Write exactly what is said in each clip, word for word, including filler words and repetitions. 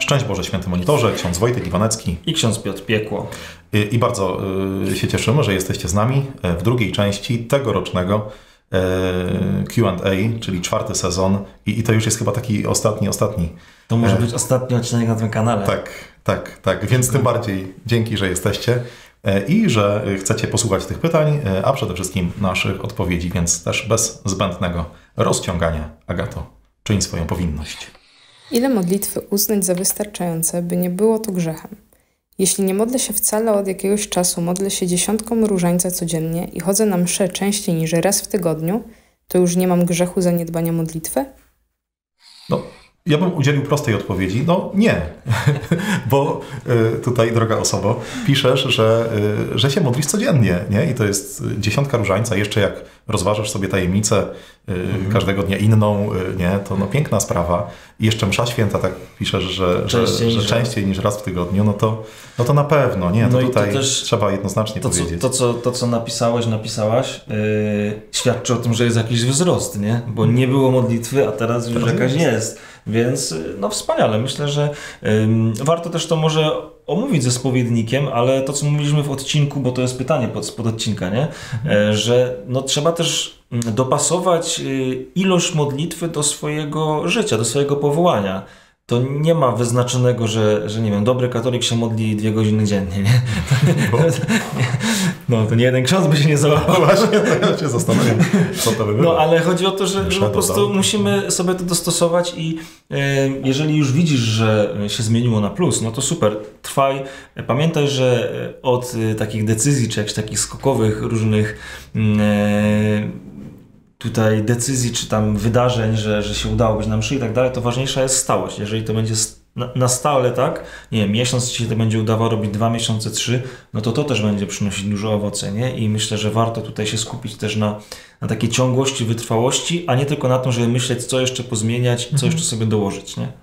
Szczęść Boże, święty monitorze, ksiądz Wojtek Iwanecki i ksiądz Piotr Piekło. I, i bardzo y, się cieszymy, że jesteście z nami w drugiej części tegorocznego y, Q and A, czyli czwarty sezon i, i to już jest chyba taki ostatni, ostatni. To może być ostatni odcinek na tym kanale. Tak, tak, tak, więc tym bardziej dzięki, że jesteście i że chcecie posłuchać tych pytań, a przede wszystkim naszych odpowiedzi, więc też bez zbędnego rozciągania. Agato, czyń swoją powinność. Ile modlitwy uznać za wystarczające, by nie było to grzechem? Jeśli nie modlę się wcale od jakiegoś czasu, modlę się dziesiątką różańca codziennie i chodzę na mszę częściej niż raz w tygodniu, to już nie mam grzechu zaniedbania modlitwy? No, ja bym udzielił prostej odpowiedzi. No nie, bo y, tutaj, droga osobo, piszesz, że, y, że się modlisz codziennie, nie? I to jest dziesiątka różańca. Jeszcze jak rozważasz sobie tajemnicę y, mhm. każdego dnia inną, y, nie? To no piękna sprawa. I jeszcze msza święta, tak piszesz, że częściej, że, że częściej niż raz w tygodniu, no to, no to na pewno, nie? To no tutaj to też trzeba jednoznacznie to, powiedzieć. Co, to, co, to, co napisałeś, napisałaś, yy, świadczy o tym, że jest jakiś wzrost, nie? Bo nie było modlitwy, a teraz już teraz jakaś jest. jest. Więc no wspaniale. Myślę, że ym, warto też to może omówić ze spowiednikiem, ale to, co mówiliśmy w odcinku, bo to jest pytanie pod, pod odcinka, nie? Mhm. E, że no, trzeba też dopasować y, ilość modlitwy do swojego życia, do swojego powołania. To nie ma wyznaczonego, że, że nie wiem, dobry katolik się modli dwie godziny dziennie, nie? Bo? No to nie jeden ksiądz by się nie załapał. Właśnie, to ja się zastanawiam, co to by było. No ale chodzi o to, że, że po prostu musimy sobie to dostosować i e, jeżeli już widzisz, że się zmieniło na plus, no to super, trwaj. Pamiętaj, że od e, takich decyzji, czy jakichś takich skokowych różnych e, tutaj decyzji, czy tam wydarzeń, że, że się udało być na mszy i tak dalej, to ważniejsza jest stałość. Jeżeli to będzie na, na stale, tak, nie wiem, miesiąc ci się to będzie udawało robić dwa miesiące, trzy, no to to też będzie przynosić dużo owoce, nie? I myślę, że warto tutaj się skupić też na, na takiej ciągłości, wytrwałości, a nie tylko na tym, żeby myśleć, co jeszcze pozmieniać, co mhm. jeszcze sobie dołożyć, nie?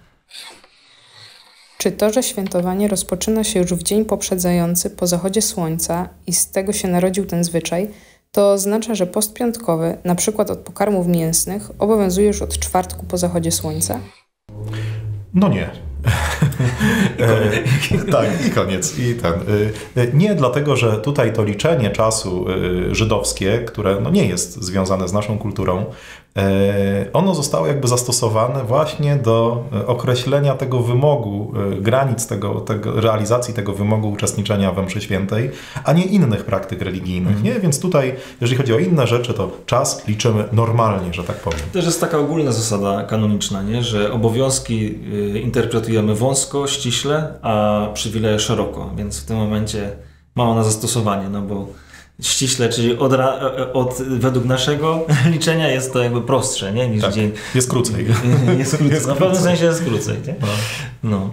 Czy to, że świętowanie rozpoczyna się już w dzień poprzedzający po zachodzie słońca i z tego się narodził ten zwyczaj, to oznacza, że post piątkowy, na przykład od pokarmów mięsnych, obowiązuje już od czwartku po zachodzie słońca? No nie. e, tak, i koniec. I ten. Nie dlatego, że tutaj to liczenie czasu żydowskie, które no nie jest związane z naszą kulturą, ono zostało jakby zastosowane właśnie do określenia tego wymogu, granic tego, tego, realizacji tego wymogu uczestniczenia we mszy świętej, a nie innych praktyk religijnych. Nie? Więc tutaj, jeżeli chodzi o inne rzeczy, to czas liczymy normalnie, że tak powiem. Też jest taka ogólna zasada kanoniczna, nie? Że obowiązki interpretujemy wąsko, ściśle, a przywileje szeroko, więc w tym momencie ma ona zastosowanie, no bo ściśle, czyli od, od, według naszego liczenia jest to jakby prostsze, nie? Niż tak, dzień. Jest krócej. Jest krócej. Na pewnym sensie jest krócej. Nie? No. No.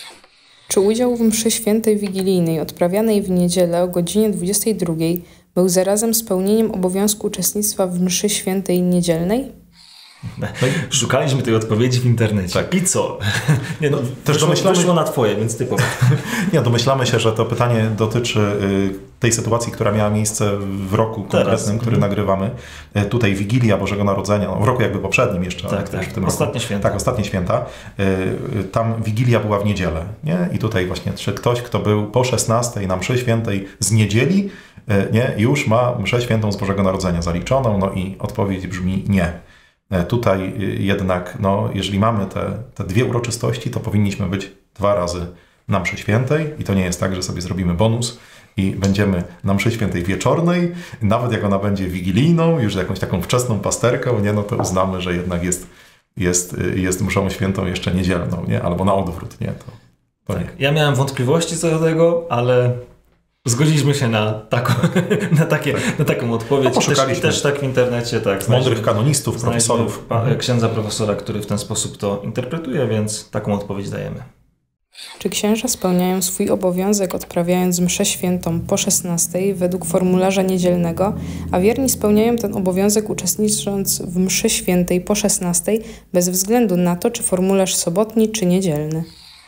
Czy udział w mszy świętej wigilijnej odprawianej w niedzielę o godzinie dwudziestej drugiej był zarazem spełnieniem obowiązku uczestnictwa w mszy świętej niedzielnej? No szukaliśmy tej odpowiedzi w internecie. Tak. I co? Nie, no, też wyszło, domyślamy... wyszło na twoje, więc ty powiedz. Nie, domyślamy się, że to pytanie dotyczy y, tej sytuacji, która miała miejsce w roku konkretnym, który mm. nagrywamy. Y, tutaj Wigilia Bożego Narodzenia, no, w roku jakby poprzednim jeszcze. Tak, tak. W tym ostatnie roku. święta. Tak, ostatnie święta. Y, y, tam Wigilia była w niedzielę. Nie? I tutaj właśnie, czy ktoś, kto był po szesnastej na mszy świętej z niedzieli, y, nie, już ma mszę świętą z Bożego Narodzenia zaliczoną, no i odpowiedź brzmi nie. Tutaj jednak, no, jeżeli mamy te, te dwie uroczystości, to powinniśmy być dwa razy na mszy świętej i to nie jest tak, że sobie zrobimy bonus i będziemy na mszy świętej wieczornej, nawet jak ona będzie wigilijną, już jakąś taką wczesną pasterką, nie, no to uznamy, że jednak jest, jest, jest mszą świętą jeszcze niedzielną, nie, albo na odwrót, nie, to, to tak. nie. Ja miałem wątpliwości co do tego, ale zgodziliśmy się na, taką, na, takie, tak. na taką odpowiedź. No, też, też tak w internecie. Tak, mądrych kanonistów, profesorów. Pa, księdza profesora, który w ten sposób to interpretuje, więc taką odpowiedź dajemy. Czy księża spełniają swój obowiązek odprawiając mszę świętą po szesnastej według formularza niedzielnego, a wierni spełniają ten obowiązek uczestnicząc w mszy świętej po szesnastej bez względu na to, czy formularz sobotni, czy niedzielny?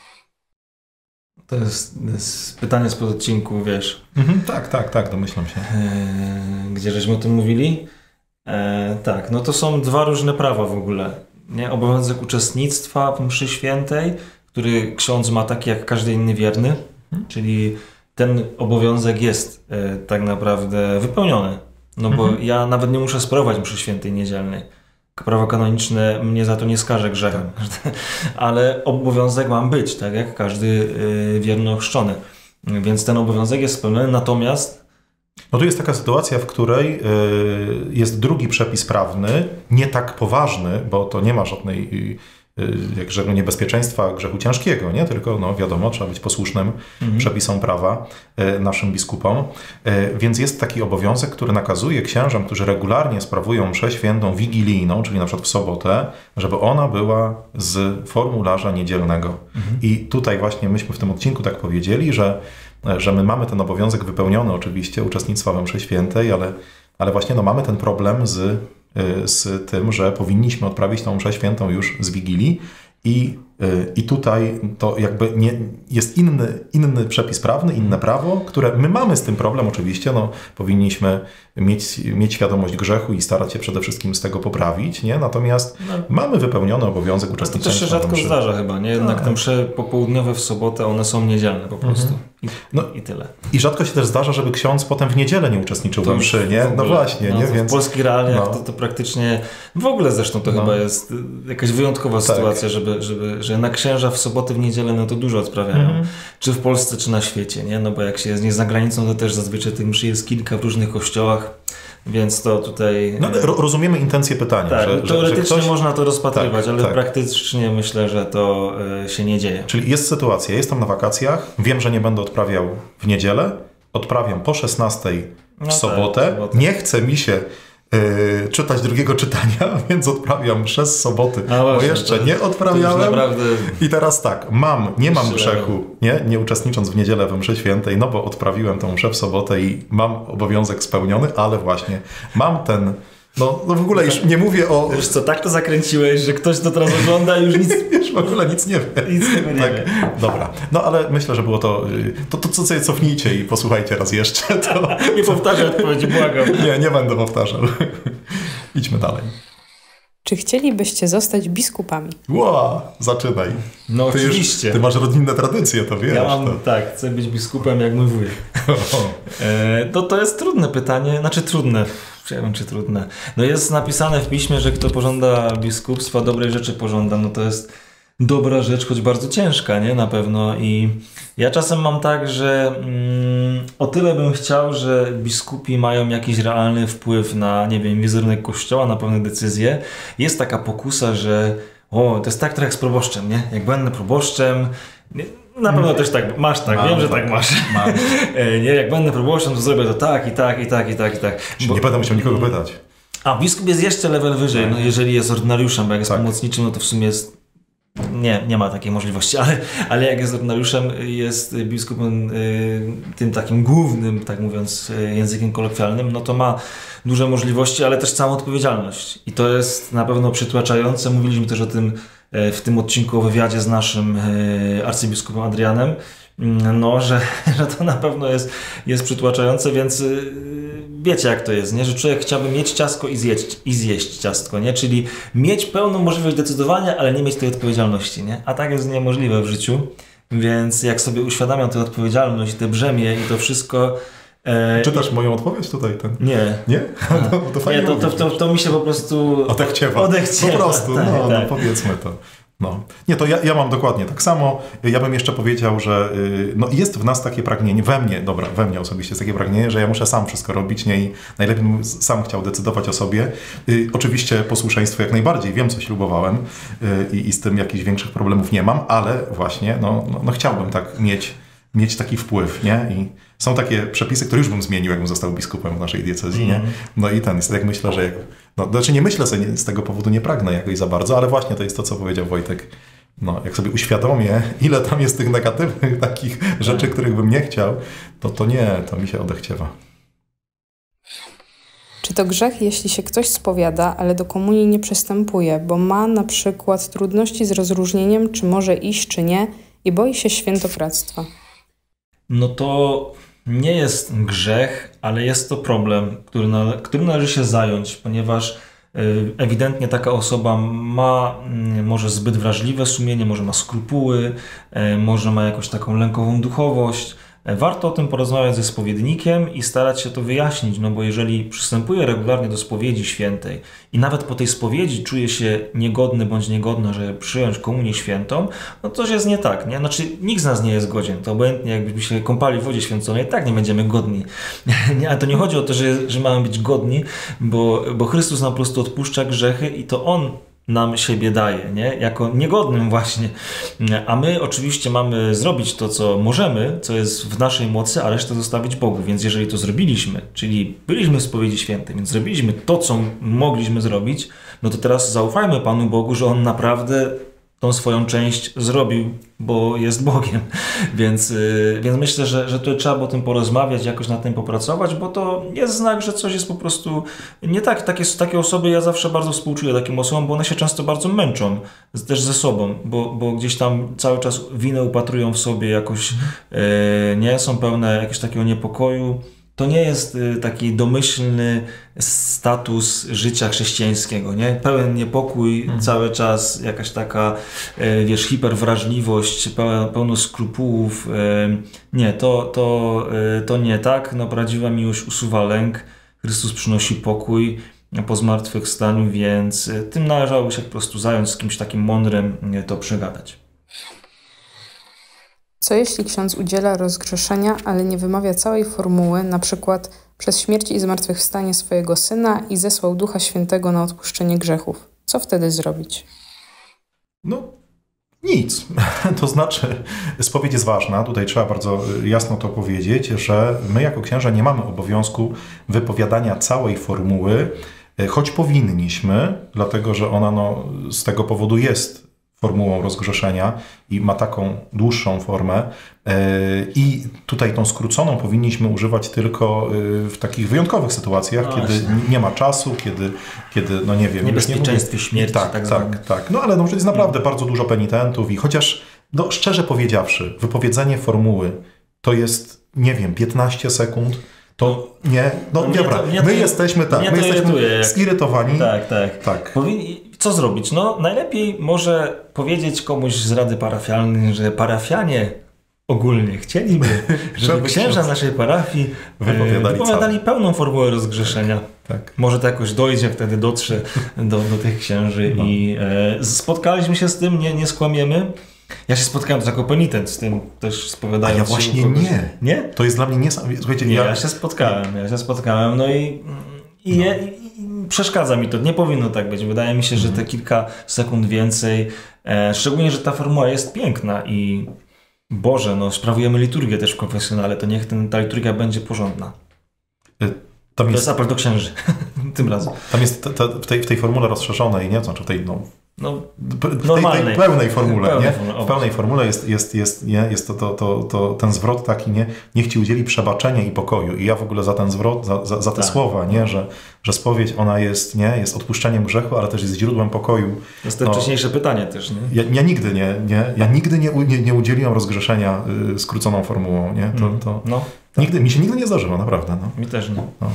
To jest, to jest pytanie spod odcinku, wiesz. Mhm, tak, tak, tak, domyślam się. E, gdzie żeśmy o tym mówili? E, tak, no to są dwa różne prawa w ogóle. Nie? Obowiązek uczestnictwa w mszy świętej który ksiądz ma taki jak każdy inny wierny, hmm. czyli ten obowiązek jest e, tak naprawdę wypełniony. No bo hmm. ja nawet nie muszę sprawować mszy świętej niedzielnej. Prawo kanoniczne mnie za to nie skaże grzechem, ale obowiązek mam być, tak jak każdy y, wierny ochrzczony. Więc ten obowiązek jest spełniony, natomiast... No tu jest taka sytuacja, w której y, jest drugi przepis prawny, nie tak poważny, bo to nie ma żadnej... Y, jak żadnego niebezpieczeństwa grzechu ciężkiego, nie? Tylko no, wiadomo, trzeba być posłusznym mhm. przepisom prawa e, naszym biskupom. E, więc jest taki obowiązek, który nakazuje księżom, którzy regularnie sprawują mszę świętą wigilijną, czyli na przykład w sobotę, żeby ona była z formularza niedzielnego. Mhm. I tutaj właśnie myśmy w tym odcinku tak powiedzieli, że, że my mamy ten obowiązek wypełniony oczywiście uczestnictwa we mszy świętej, ale, ale właśnie no, mamy ten problem z z tym, że powinniśmy odprawić tą mszę świętą już z Wigilii i, i tutaj to jakby nie, jest inny, inny przepis prawny, inne prawo, które my mamy z tym problem oczywiście, no powinniśmy mieć, mieć świadomość grzechu i starać się przede wszystkim z tego poprawić, nie? Natomiast no, mamy wypełniony obowiązek uczestnictwa. To też się rzadko zdarza chyba, nie? Jednak te msze popołudniowe w sobotę, one są niedzielne po prostu. Mhm. I, no, i tyle. I rzadko się też zdarza, żeby ksiądz potem w niedzielę nie uczestniczył we mszy, nie? No właśnie, no, nie? Więc, w polskich realiach no. to, to praktycznie w ogóle zresztą to no. chyba jest jakaś wyjątkowa tak. sytuacja, żeby, żeby, że na księża w sobotę, w niedzielę no to dużo odprawiają. Mhm. Czy w Polsce, czy na świecie, nie? No bo jak się jest nie za granicą, to też zazwyczaj tych mszy jest kilka w różnych kościołach. Więc to tutaj... No, ro- rozumiemy intencję pytania. Tak, że, teoretycznie że ktoś... można to rozpatrywać, tak, ale tak. praktycznie myślę, że to y, się nie dzieje. Czyli jest sytuacja, jestem na wakacjach, wiem, że nie będę odprawiał w niedzielę, odprawiam po szesnastej w no sobotę, tak, sobotę, nie chce mi się y, czytać drugiego czytania, więc odprawiam mszę z soboty, A bo właśnie, jeszcze to, nie odprawiałem. Naprawdę... I teraz tak, mam, nie mam grzechu, nie, nie uczestnicząc w niedzielę we mszy świętej, no bo odprawiłem tą mszę w sobotę i mam obowiązek spełniony, ale właśnie mam ten... No, no w ogóle już nie mówię o... Wiesz co, tak to zakręciłeś, że ktoś to teraz ogląda i już nic... Już w ogóle nic nie wie. Nic tego nie tak, wie. Dobra. No ale myślę, że było to... To, to co sobie cofnijcie i posłuchajcie raz jeszcze. To... nie powtarzaj odpowiedzi, błagam. Nie, nie będę powtarzał. Idźmy dalej. Czy chcielibyście zostać biskupami? Ło, zaczynaj. No ty oczywiście. Już, ty masz rodzinne tradycje, to wiesz. Ja mam, to... tak, chcę być biskupem jak mój wujek. e, to, to jest trudne pytanie, znaczy trudne. Nie wiem, czy trudne. No jest napisane w piśmie, że kto pożąda biskupstwa, dobrej rzeczy pożąda. No to jest dobra rzecz, choć bardzo ciężka, nie? Na pewno. I ja czasem mam tak, że mm, o tyle bym chciał, że biskupi mają jakiś realny wpływ na, nie wiem, wizerunek kościoła, na pewne decyzje. Jest taka pokusa, że o, to jest tak trochę jak z proboszczem, nie? Jak będę proboszczem... Nie, na pewno hmm. też tak, masz tak, mam, wiem, że tak, tak masz. Mam. nie, jak będę proboszczem, to zrobię to tak i tak i tak i tak i tak. Bo... Nie będę musiał nikogo pytać. A biskup jest jeszcze level wyżej, no jeżeli jest ordynariuszem, bo jak jest tak. pomocniczym, no to w sumie jest... Nie, nie ma takiej możliwości, ale, ale jak jest ordynariuszem, jest biskupem y, tym takim głównym, tak mówiąc y, językiem kolokwialnym, no to ma duże możliwości, ale też całą odpowiedzialność. I to jest na pewno przytłaczające. Mówiliśmy też o tym y, w tym odcinku o wywiadzie z naszym y, arcybiskupem Adrianem, y, no, że, że to na pewno jest, jest przytłaczające, więc y, wiecie jak to jest, nie? Że człowiek chciałby mieć ciastko i zjeść, i zjeść ciastko, nie? Czyli mieć pełną możliwość decydowania, ale nie mieć tej odpowiedzialności, nie? A tak jest niemożliwe w życiu, więc jak sobie uświadamiam tę odpowiedzialność, te brzemię i to wszystko... E, Czytasz i... moją odpowiedź tutaj? Ten... Nie. Nie? No, to fajnie nie, to, to, to, to mi się po prostu... Odechciewa. Odechciewa. Po prostu, tak, no, tak. no powiedzmy to. No. Nie, to ja, ja mam dokładnie tak samo. Ja bym jeszcze powiedział, że yy, no jest w nas takie pragnienie, we mnie, dobra, we mnie osobiście jest takie pragnienie, że ja muszę sam wszystko robić, nie? I najlepiej bym sam chciał decydować o sobie. Yy, oczywiście posłuszeństwo jak najbardziej, wiem co ślubowałem yy, i z tym jakichś większych problemów nie mam, ale właśnie no, no, no chciałbym tak mieć, mieć taki wpływ, nie? I są takie przepisy, które już bym zmienił, jakbym został biskupem w naszej diecezji, nie? No i ten, jest tak myślę, że jak, no, znaczy nie myślę sobie, z tego powodu nie pragnę jakoś za bardzo, ale właśnie to jest to, co powiedział Wojtek. No, jak sobie uświadomię, ile tam jest tych negatywnych takich rzeczy, których bym nie chciał, to to nie, to mi się odechciewa. Czy to grzech, jeśli się ktoś spowiada, ale do komunii nie przystępuje, bo ma na przykład trudności z rozróżnieniem, czy może iść, czy nie i boi się świętokradztwa? No to nie jest grzech, ale jest to problem, który, na, którym należy się zająć, ponieważ ewidentnie taka osoba ma może zbyt wrażliwe sumienie, może ma skrupuły, może ma jakąś taką lękową duchowość. Warto o tym porozmawiać ze spowiednikiem i starać się to wyjaśnić, no bo jeżeli przystępuje regularnie do spowiedzi świętej i nawet po tej spowiedzi czuje się niegodny bądź niegodna, żeby przyjąć komunię świętą, no to coś jest nie tak, nie? Znaczy nikt z nas nie jest godzien, to obojętnie jakbyśmy się kąpali w wodzie święconej, tak nie będziemy godni. Nie, ale to nie chodzi o to, że, że mamy być godni, bo, bo Chrystus nam po prostu odpuszcza grzechy i to On nam siebie daje, nie? Jako niegodnym właśnie. A my oczywiście mamy zrobić to, co możemy, co jest w naszej mocy, a resztę zostawić Bogu. Więc jeżeli to zrobiliśmy, czyli byliśmy w spowiedzi świętej, więc zrobiliśmy to, co mogliśmy zrobić, no to teraz zaufajmy Panu Bogu, że On naprawdę tą swoją część zrobił, bo jest Bogiem. Więc, yy, więc myślę, że, że tu trzeba o tym porozmawiać, jakoś nad tym popracować, bo to jest znak, że coś jest po prostu nie tak. Takie, takie osoby, ja zawsze bardzo współczuję takim osobom, bo one się często bardzo męczą też ze sobą, bo, bo gdzieś tam cały czas winę upatrują w sobie jakoś, yy, nie są pełne jakiegoś takiego niepokoju. To nie jest taki domyślny status życia chrześcijańskiego, nie? Pełen niepokój, mhm. cały czas jakaś taka, wiesz, hiperwrażliwość, pełno, pełno skrupułów. Nie, to, to, to nie tak. No, prawdziwa miłość usuwa lęk. Chrystus przynosi pokój po zmartwychwstaniu, więc tym należałoby się po prostu zająć, z kimś takim mądrym to przegadać. Co jeśli ksiądz udziela rozgrzeszenia, ale nie wymawia całej formuły, na przykład przez śmierć i zmartwychwstanie swojego Syna i zesłał Ducha Świętego na odpuszczenie grzechów? Co wtedy zrobić? No nic. To znaczy spowiedź jest ważna. Tutaj trzeba bardzo jasno to powiedzieć, że my jako księża nie mamy obowiązku wypowiadania całej formuły, choć powinniśmy, dlatego że ona no, z tego powodu jest formułą rozgrzeszenia i ma taką dłuższą formę i tutaj tą skróconą powinniśmy używać tylko w takich wyjątkowych sytuacjach, no kiedy właśnie. nie ma czasu, kiedy, kiedy no nie wiem... Niebezpieczeństwie śmierci. Tak, tak, tak, tak. No ale no, jest naprawdę no. bardzo dużo penitentów i chociaż, no szczerze powiedziawszy, wypowiedzenie formuły to jest, nie wiem, piętnaście sekund, to nie, no, no dobra, to, my to, jesteśmy tak, my jesteśmy irytuje, zirytowani. Tak, tak. tak. Powinni, co zrobić? No najlepiej może powiedzieć komuś z rady parafialnej, że parafianie ogólnie chcieliby, żeby księża naszej parafii wypowiadali, wypowiadali pełną formułę rozgrzeszenia. Tak. Może to jakoś dojdzie, wtedy dotrze do, do tych księży no. i e, spotkaliśmy się z tym, nie, nie skłamiemy. Ja się spotkałem też jako penitent z tym, też spowiadając. A ja właśnie się nie. Nie? To jest dla mnie niesamowite. Słuchajcie, nie, ja... ja się spotkałem, ja się spotkałem, no i, i, no. Je, i przeszkadza mi to. Nie powinno tak być. Wydaje mi się, że te kilka sekund więcej, e, szczególnie, że ta formuła jest piękna i Boże, no sprawujemy liturgię też w konfesjonale, to niech ten, ta liturgia będzie porządna. Tam to jest, jest apel do księży, tym razem. Tam jest ta, ta, w, tej, w tej formule rozszerzonej, nie? Znaczy w tej, no, no, w tej, tej pełnej formule, pełnej nie? Formule, w pełnej formule jest, jest, jest, nie? jest to, to, to, to ten zwrot taki, nie? Niech Ci udzieli przebaczenia i pokoju. I ja w ogóle za ten zwrot, za, za, za te tak. słowa, nie? Że, że spowiedź ona jest, nie? Jest odpuszczeniem grzechu, ale też jest źródłem pokoju. To jest to no, wcześniejsze pytanie też, nie? Ja, ja nigdy nie, nie, ja nigdy nie, nie, nie udzieliłem rozgrzeszenia y, skróconą formułą, nie? To, to no, tak. nigdy, mi się nigdy nie zdarzyło, naprawdę. No. Mi też nie. No.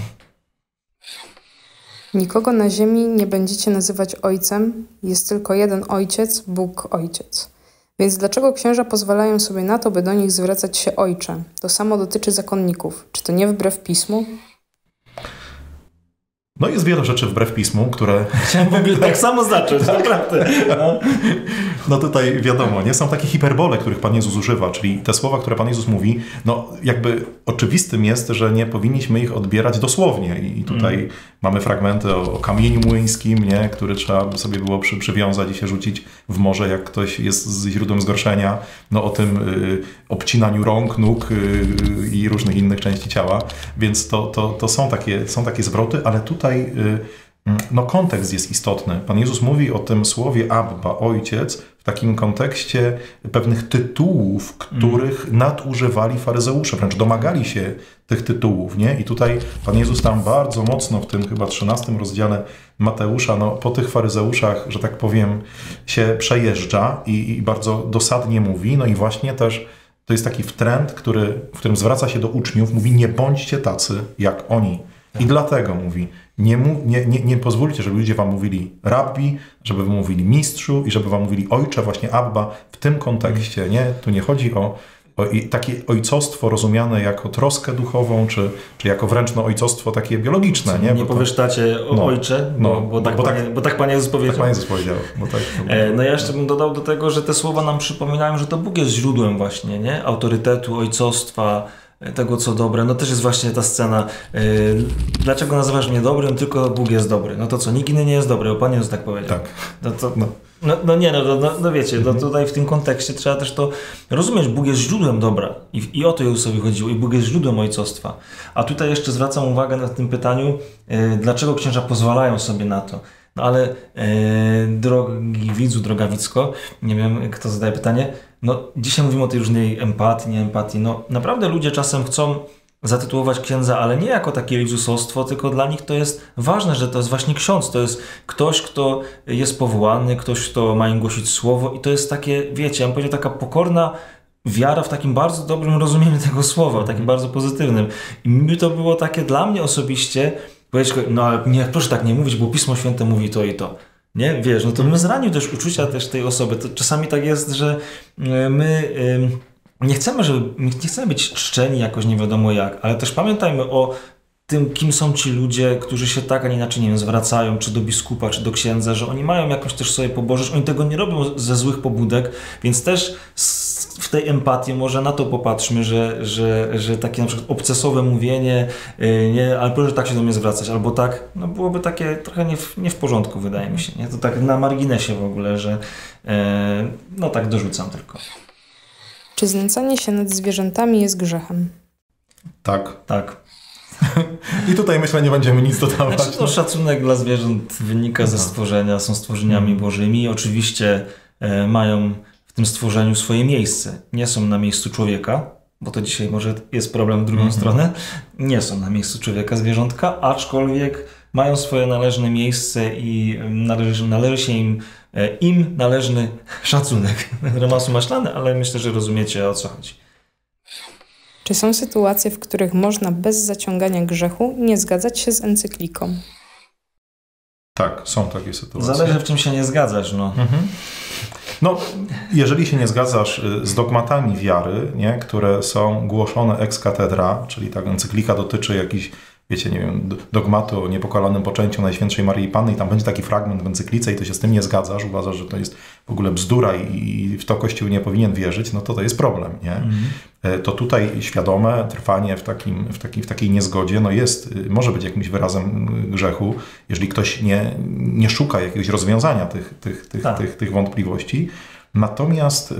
Nikogo na ziemi nie będziecie nazywać ojcem, jest tylko jeden ojciec, Bóg Ojciec. Więc dlaczego księża pozwalają sobie na to, by do nich zwracać się ojcze? To samo dotyczy zakonników. Czy to nie wbrew Pismu? No jest wiele rzeczy wbrew Pismu, które... Chciałem w ogóle tak samo zacząć, naprawdę. No. no tutaj wiadomo, nie? Są takie hiperbole, których Pan Jezus używa, czyli te słowa, które Pan Jezus mówi, no jakby oczywistym jest, że nie powinniśmy ich odbierać dosłownie i tutaj mm. mamy fragmenty o, o kamieniu młyńskim, nie? Który trzeba sobie było przy, przywiązać i się rzucić w morze, jak ktoś jest z źródłem zgorszenia, no o tym y, obcinaniu rąk, nóg y, i różnych innych części ciała, więc to, to, to są, takie, są takie zwroty, ale tutaj no kontekst jest istotny. Pan Jezus mówi o tym słowie Abba, Ojciec, w takim kontekście pewnych tytułów, których mm. nadużywali faryzeusze, wręcz domagali się tych tytułów, nie? I tutaj Pan Jezus tam bardzo mocno w tym chyba trzynastym rozdziale Mateusza, no po tych faryzeuszach, że tak powiem, się przejeżdża i, i bardzo dosadnie mówi, no i właśnie też to jest taki trend, który, w którym zwraca się do uczniów, mówi nie bądźcie tacy jak oni. I dlatego mówi, Nie, mu, nie, nie, nie pozwólcie, żeby ludzie wam mówili rabbi, żeby wam mówili mistrzu i żeby wam mówili ojcze, właśnie Abba w tym kontekście. Nie? Tu nie chodzi o, o takie ojcostwo rozumiane jako troskę duchową, czy, czy jako wręcz no, ojcostwo takie biologiczne. Nie, nie powiesz tacie o no, ojcze, bo, no, bo, tak bo, panie, tak, bo tak Pan Jezus powiedział. Tak Pan Jezus powiedział. Bo tak, e, no ja jeszcze bym dodał do tego, że te słowa nam przypominają, że to Bóg jest źródłem właśnie, nie? Autorytetu, ojcostwa, tego co dobre. No też jest właśnie ta scena, yy, dlaczego nazywasz mnie dobrym, tylko Bóg jest dobry. No to co, nikt inny nie jest dobry, bo Pan Jezus tak powiedział. Tak. No, to, no. No, no nie, no, no, no wiecie, no tutaj w tym kontekście trzeba też to rozumieć, Bóg jest źródłem dobra i, i o to Jezusowi chodziło i Bóg jest źródłem ojcostwa. A tutaj jeszcze zwracam uwagę na tym pytaniu, yy, dlaczego księża pozwalają sobie na to. No ale yy, drogi widzu, droga widzko, nie wiem kto zadaje pytanie, no dzisiaj mówimy o tej różnej empatii, nie empatii, no naprawdę ludzie czasem chcą zatytułować księdza, ale nie jako takie jezusostwo, tylko dla nich to jest ważne, że to jest właśnie ksiądz, to jest ktoś, kto jest powołany, ktoś, kto ma im głosić słowo i to jest takie, wiecie, ja bym powiedział, taka pokorna wiara w takim bardzo dobrym rozumieniu tego słowa, takim bardzo pozytywnym. I mi to było takie dla mnie osobiście, powiedzieć, no ale nie, proszę tak nie mówić, bo Pismo Święte mówi to i to. Nie, wiesz, no to bym zranił też uczucia też tej osoby. To czasami tak jest, że my nie chcemy, żeby, nie chcemy być czczeni jakoś nie wiadomo jak, ale też pamiętajmy o tym, kim są ci ludzie, którzy się tak, a nie inaczej, nie wiem, zwracają, czy do biskupa, czy do księdza, że oni mają jakoś też sobie pobożność, oni tego nie robią ze złych pobudek, więc też w tej empatii może na to popatrzmy, że, że, że takie na przykład obcesowe mówienie, nie, ale proszę tak się do mnie zwracać, albo tak, no byłoby takie trochę nie w, nie w porządku, wydaje mi się, nie? To tak na marginesie w ogóle, że e, no tak dorzucam tylko. Czy znęcanie się nad zwierzętami jest grzechem? Tak. Tak. I tutaj myślę, nie będziemy nic dodawać. Znaczy, no, szacunek dla zwierząt wynika ze stworzenia, są stworzeniami bożymi. Oczywiście e, mają w tym stworzeniu swoje miejsce. Nie są na miejscu człowieka, bo to dzisiaj może jest problem w drugą mm-hmm. stronę. Nie są na miejscu człowieka zwierzątka, aczkolwiek mają swoje należne miejsce i należy, należy się im, e, im należny szacunek. Remasu maślany, ale myślę, że rozumiecie, o co chodzi. Czy są sytuacje, w których można bez zaciągania grzechu nie zgadzać się z encykliką? Tak, są takie sytuacje. Zależy, w czym się nie zgadzasz. No, mhm. no jeżeli się nie zgadzasz z dogmatami wiary, nie, które są głoszone ex cathedra, czyli ta encyklika dotyczy jakichś, wiecie, nie wiem, dogmatu o niepokalanym poczęciu Najświętszej Maryi Panny i tam będzie taki fragment w encyklice i ty się z tym nie zgadzasz, uważasz, że to jest w ogóle bzdura i w to Kościół nie powinien wierzyć, no to to jest problem, nie? Mm. To tutaj świadome trwanie w, takim, w, takiej, w takiej niezgodzie no jest, może być jakimś wyrazem grzechu, jeżeli ktoś nie, nie szuka jakiegoś rozwiązania tych, tych, tych, tak. tych, tych wątpliwości. Natomiast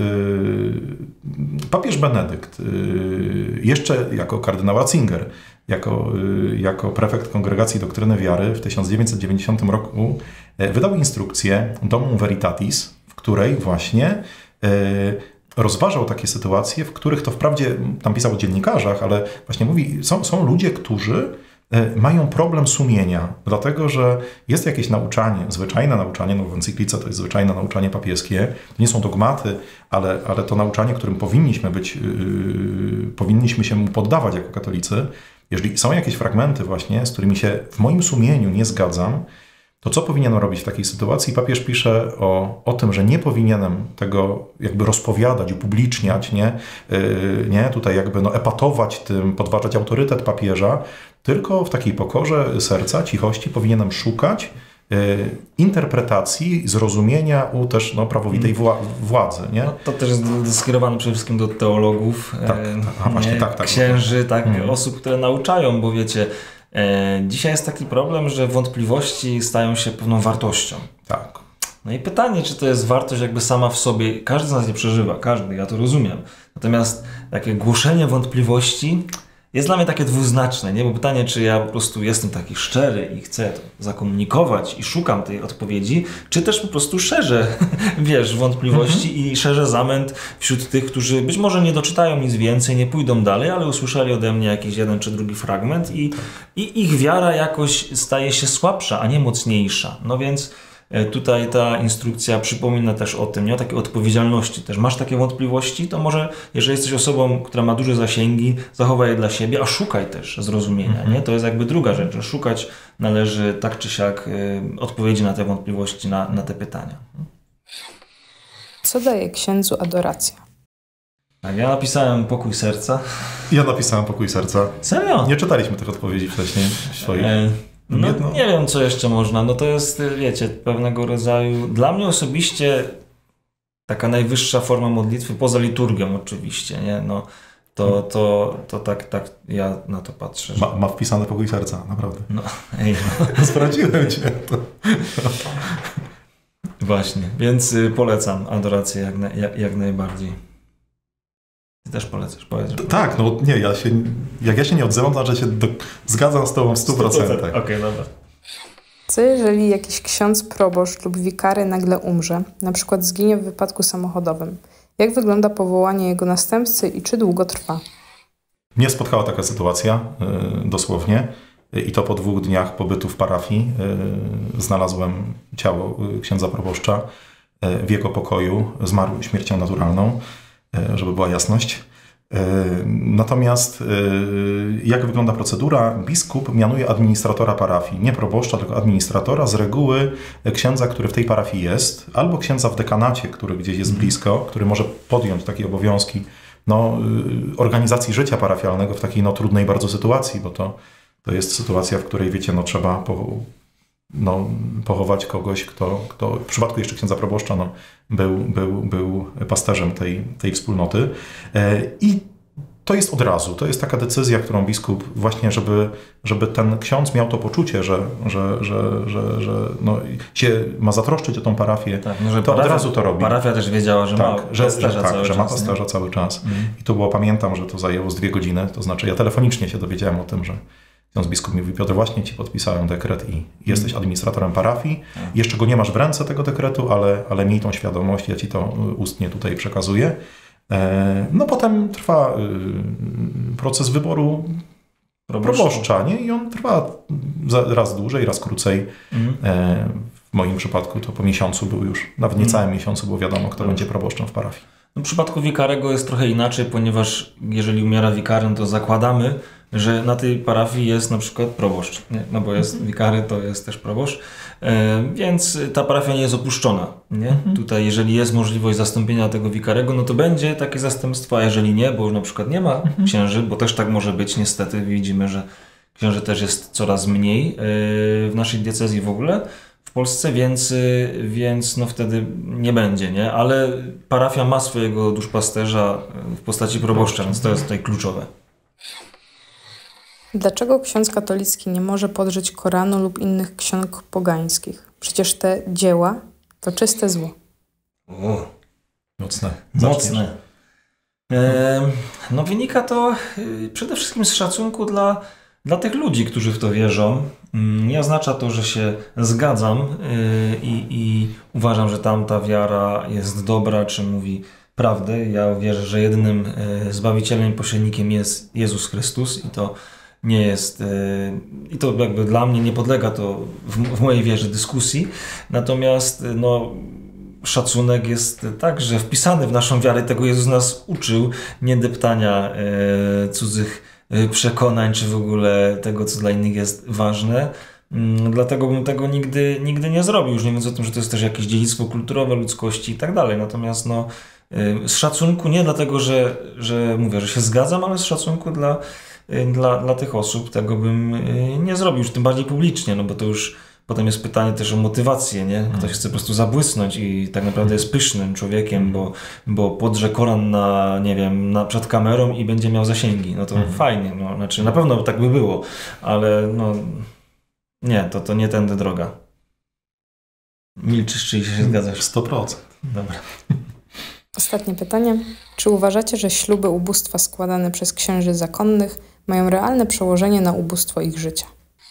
yy, papież Benedykt, yy, jeszcze jako kardynał Ratzinger, jako, yy, jako prefekt Kongregacji Doktryny Wiary w tysiąc dziewięćset dziewięćdziesiątym roku yy, wydał instrukcję Domum Veritatis, w której właśnie yy, rozważał takie sytuacje, w których to wprawdzie tam pisał o dziennikarzach, ale właśnie mówi, są, są ludzie, którzy mają problem sumienia, dlatego że jest jakieś nauczanie, zwyczajne nauczanie, no w encyklice to jest zwyczajne nauczanie papieskie, to nie są dogmaty, ale, ale to nauczanie, którym powinniśmy być, yy, powinniśmy się mu poddawać jako katolicy. Jeżeli są jakieś fragmenty właśnie, z którymi się w moim sumieniu nie zgadzam, to co powinienem robić w takiej sytuacji? Papież pisze o, o tym, że nie powinienem tego jakby rozpowiadać, upubliczniać, nie, yy, nie? tutaj jakby no, epatować tym, podważać autorytet papieża, tylko w takiej pokorze serca, cichości powinienem szukać yy, interpretacji, zrozumienia u też no, prawowitej wła- władzy. Nie? No, to też jest skierowane przede wszystkim do teologów, tak, a właśnie, nie, tak, tak, księży, tak, hmm. osób, które nauczają, bo wiecie, e, dzisiaj jest taki problem, że wątpliwości stają się pewną wartością. Tak. No i pytanie, czy to jest wartość jakby sama w sobie, każdy z nas nie przeżywa, każdy, ja to rozumiem. Natomiast takie głoszenie wątpliwości jest dla mnie takie dwuznaczne, nie? Bo pytanie, czy ja po prostu jestem taki szczery i chcę to zakomunikować i szukam tej odpowiedzi, czy też po prostu szerzę, wiesz, wątpliwości mm-hmm. i szerzę zamęt wśród tych, którzy być może nie doczytają nic więcej, nie pójdą dalej, ale usłyszeli ode mnie jakiś jeden czy drugi fragment i, i ich wiara jakoś staje się słabsza, a nie mocniejsza. No więc tutaj ta instrukcja przypomina też o tym, nie? O takiej odpowiedzialności też. Masz takie wątpliwości, to może, jeżeli jesteś osobą, która ma duże zasięgi, zachowaj je dla siebie, a szukaj też zrozumienia, mm-hmm. nie? To jest jakby druga rzecz, że szukać należy tak czy siak odpowiedzi na te wątpliwości, na, na te pytania. Co daje księdzu adoracja? Tak, ja napisałem pokój serca. Ja napisałem pokój serca. Serio? Nie czytaliśmy tych odpowiedzi wcześniej swoich. E, no, nie wiem, co jeszcze można. No to jest, wiecie, pewnego rodzaju... Dla mnie osobiście taka najwyższa forma modlitwy, poza liturgią oczywiście, nie? No, to, to, to tak, tak ja na to patrzę. Że... Ma, ma wpisane pokój serca, naprawdę. No, ej, no. Sprawdziłem cię. To... Właśnie, więc polecam adorację jak, na, jak, jak najbardziej. Ty też polecasz, powiedz. Tak, no nie, ja się, jak ja się nie odzywam, to znaczy się do, zgadzam z tobą w stu procentach. Okej, okay, dobra. Co jeżeli jakiś ksiądz, proboszcz lub wikary nagle umrze, na przykład zginie w wypadku samochodowym? Jak wygląda powołanie jego następcy i czy długo trwa? Mnie spotkała taka sytuacja, yy, dosłownie, yy, i to po dwóch dniach pobytu w parafii yy, znalazłem ciało yy, księdza proboszcza yy, w jego pokoju, zmarł śmiercią naturalną, yy, żeby była jasność. Natomiast jak wygląda procedura? Biskup mianuje administratora parafii, nie proboszcza, tylko administratora, z reguły księdza, który w tej parafii jest, albo księdza w dekanacie, który gdzieś jest blisko, który może podjąć takie obowiązki no, organizacji życia parafialnego w takiej no, trudnej bardzo sytuacji, bo to, to jest sytuacja, w której wiecie, no, trzeba po, no, pochować kogoś, kto, kto w przypadku jeszcze księdza proboszcza no, był, był, był pasterzem tej, tej wspólnoty. I to jest od razu. To jest taka decyzja, którą biskup właśnie, żeby, żeby ten ksiądz miał to poczucie, że, że, że, że, że no, się ma zatroszczyć o tą parafię, tak, no, że to parafia, od razu to robi. Parafia też wiedziała, że tak, ma że, pasterza że, tak, cały że czas. ma pasterza cały czas. Mm. I to było, pamiętam, że to zajęło z dwie godziny, to znaczy ja telefonicznie się dowiedziałem o tym, że ksiądz biskup mi mówi: Piotr, właśnie ci podpisałem dekret i jesteś administratorem parafii. Hmm. Jeszcze go nie masz w ręce, tego dekretu, ale, ale miej tą świadomość, ja ci to ustnie tutaj przekazuję. No potem trwa proces wyboru proboszcza, nie? I on trwa raz dłużej, raz krócej. Hmm. W moim przypadku to po miesiącu był już, nawet niecałym hmm. miesiącu było wiadomo, kto hmm. będzie proboszczem w parafii. No, w przypadku wikarego jest trochę inaczej, ponieważ jeżeli umiera wikary, to zakładamy, że na tej parafii jest na przykład proboszcz, nie? No bo jest wikary, to jest też proboszcz, e, więc ta parafia nie jest opuszczona, nie? Mhm. Tutaj jeżeli jest możliwość zastąpienia tego wikarego, no to będzie takie zastępstwo, a jeżeli nie, bo na przykład nie ma mhm. księży, bo też tak może być niestety, widzimy, że księży też jest coraz mniej e, w naszej diecezji w ogóle, w Polsce, więc, więc no wtedy nie będzie, nie? Ale parafia ma swojego duszpasterza w postaci proboszcza, więc to jest tutaj kluczowe. Dlaczego ksiądz katolicki nie może podrzeć Koranu lub innych ksiąg pogańskich? Przecież te dzieła to czyste zło. O, mocne. Mocne. E, no wynika to przede wszystkim z szacunku dla, dla tych ludzi, którzy w to wierzą. Nie oznacza to, że się zgadzam i, i uważam, że tamta wiara jest dobra, czy mówi prawdę. Ja wierzę, że jedynym Zbawicielem i pośrednikiem jest Jezus Chrystus i to nie jest, i to jakby dla mnie nie podlega to w, w mojej wierze dyskusji, natomiast no, szacunek jest także wpisany w naszą wiarę, tego Jezus nas uczył, nie deptania e, cudzych przekonań, czy w ogóle tego, co dla innych jest ważne. Dlatego bym tego nigdy, nigdy nie zrobił, już nie mówiąc o tym, że to jest też jakieś dziedzictwo kulturowe ludzkości i tak dalej, natomiast no, z szacunku, nie dlatego, że, że mówię, że się zgadzam, ale z szacunku dla Dla, dla tych osób tego bym nie zrobił, już tym bardziej publicznie, no bo to już potem jest pytanie też o motywację, nie? Ktoś chce po prostu zabłysnąć i tak naprawdę jest pysznym człowiekiem, bo, bo podrze Koran na, nie wiem, na, przed kamerą i będzie miał zasięgi. No to mhm. fajnie, no, znaczy na pewno tak by było, ale no nie, to, to nie tędy droga. Milczysz, czy się zgadzasz? sto procent. Dobra. Ostatnie pytanie. Czy uważacie, że śluby ubóstwa składane przez księży zakonnych mają realne przełożenie na ubóstwo ich życia?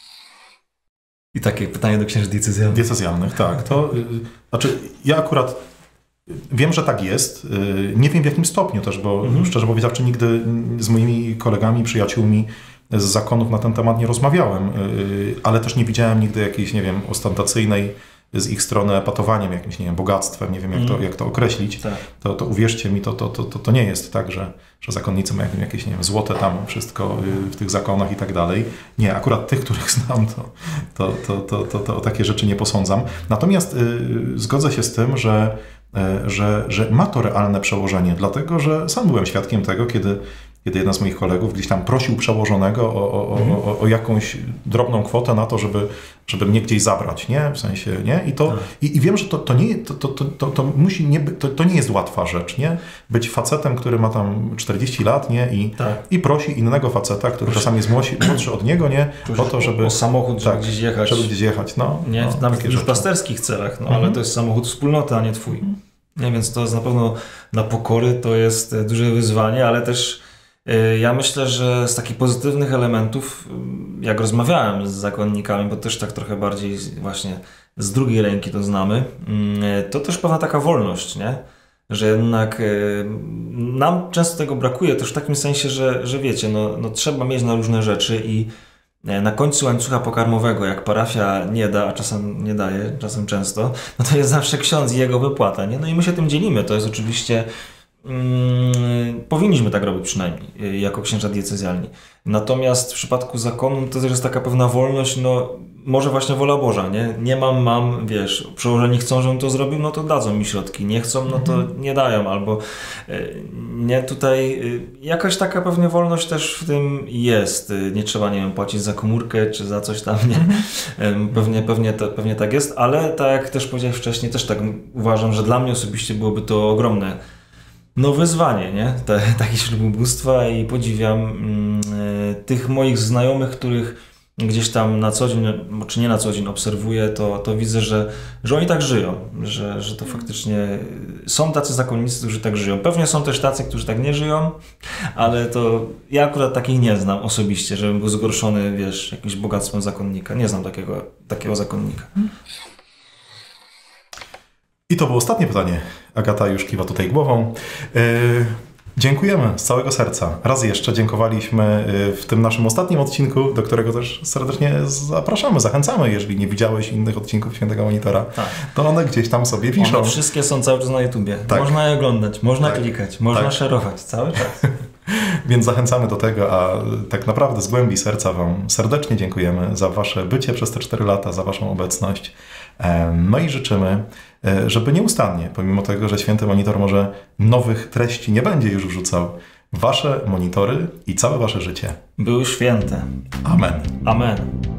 I takie pytanie do księży diecezjalnych. Diecezjalnych, tak. To, yy, znaczy, ja akurat wiem, że tak jest. Yy, nie wiem w jakim stopniu też, bo mhm. szczerze powiedziawszy nigdy z moimi kolegami, przyjaciółmi z zakonów na ten temat nie rozmawiałem, yy, ale też nie widziałem nigdy jakiejś, nie wiem, ostentacyjnej z ich strony epatowaniem, jakimś, nie wiem, bogactwem, nie wiem jak, mm. to, jak to określić, tak. to, to uwierzcie mi, to, to, to, to nie jest tak, że, że zakonnicy mają jakieś, nie wiem, złote tam wszystko w tych zakonach i tak dalej. Nie, akurat tych, których znam, to, to, to, to, to, to o takie rzeczy nie posądzam. Natomiast yy, zgodzę się z tym, że, yy, że, że ma to realne przełożenie, dlatego że sam byłem świadkiem tego, kiedy kiedy jeden z moich kolegów gdzieś tam prosił przełożonego o, o, mhm. o, o jakąś drobną kwotę na to, żeby, żeby mnie gdzieś zabrać, nie? W sensie, nie? I, to, tak. i, i wiem, że to, to, nie, to, to, to, to, musi nie, to, to nie jest łatwa rzecz, nie? Być facetem, który ma tam czterdzieści lat, nie? I, tak. i prosi innego faceta, który czasami jest młodszy, młodszy od niego, nie? Po to, żeby... O samochód, żeby tak, gdzieś jechać. Żeby gdzieś jechać, no. Nie? No, nawet w pasterskich celach, no, mhm. ale to jest samochód wspólnoty, a nie twój. Mhm. Nie? Więc to jest na pewno dla pokory to jest duże wyzwanie, ale też ja myślę, że z takich pozytywnych elementów, jak rozmawiałem z zakonnikami, bo też tak trochę bardziej właśnie z drugiej ręki to znamy, to też pewna taka wolność, nie? Że jednak nam często tego brakuje też w takim sensie, że, że wiecie, no, no trzeba mieć na różne rzeczy i na końcu łańcucha pokarmowego, jak parafia nie da, a czasem nie daje, czasem często, no to jest zawsze ksiądz i jego wypłata, nie? No i my się tym dzielimy, to jest oczywiście... Hmm, powinniśmy tak robić przynajmniej jako księża diecezjalni. Natomiast w przypadku zakonu to też jest taka pewna wolność, no może właśnie wola Boża, nie? Nie mam, mam, wiesz, przełożeni chcą, żebym to zrobił, no to dadzą mi środki, nie chcą, no to nie dają, albo nie, tutaj jakaś taka pewnie wolność też w tym jest. Nie trzeba, nie wiem, płacić za komórkę, czy za coś tam, nie? Pewnie, pewnie, to, pewnie tak jest, ale tak jak też powiedziałem wcześniej, też tak uważam, że dla mnie osobiście byłoby to ogromne no wyzwanie, nie? Te, takie ślubobóstwa i podziwiam mm, tych moich znajomych, których gdzieś tam na co dzień, czy nie na co dzień obserwuję, to, to widzę, że, że oni tak żyją, że, że to faktycznie są tacy zakonnicy, którzy tak żyją. Pewnie są też tacy, którzy tak nie żyją, ale to ja akurat takich nie znam osobiście, żebym był zgorszony, wiesz, jakimś bogactwem zakonnika. Nie znam takiego, takiego zakonnika. I to było ostatnie pytanie. Agata już kiwa tutaj głową. Yy, dziękujemy z całego serca. Raz jeszcze dziękowaliśmy w tym naszym ostatnim odcinku, do którego też serdecznie zapraszamy, zachęcamy. Jeżeli nie widziałeś innych odcinków Świętego Monitora, tak. to one gdzieś tam sobie wiszą. One wszystkie są cały czas na YouTubie. Tak. Można je oglądać, można tak. klikać, można tak. szerować cały czas. Więc zachęcamy do tego, a tak naprawdę z głębi serca Wam serdecznie dziękujemy za Wasze bycie przez te cztery lata, za Waszą obecność. No i życzymy, żeby nieustannie, pomimo tego, że Święty Monitor może nowych treści nie będzie już wrzucał, Wasze monitory i całe Wasze życie były święte. Amen. Amen.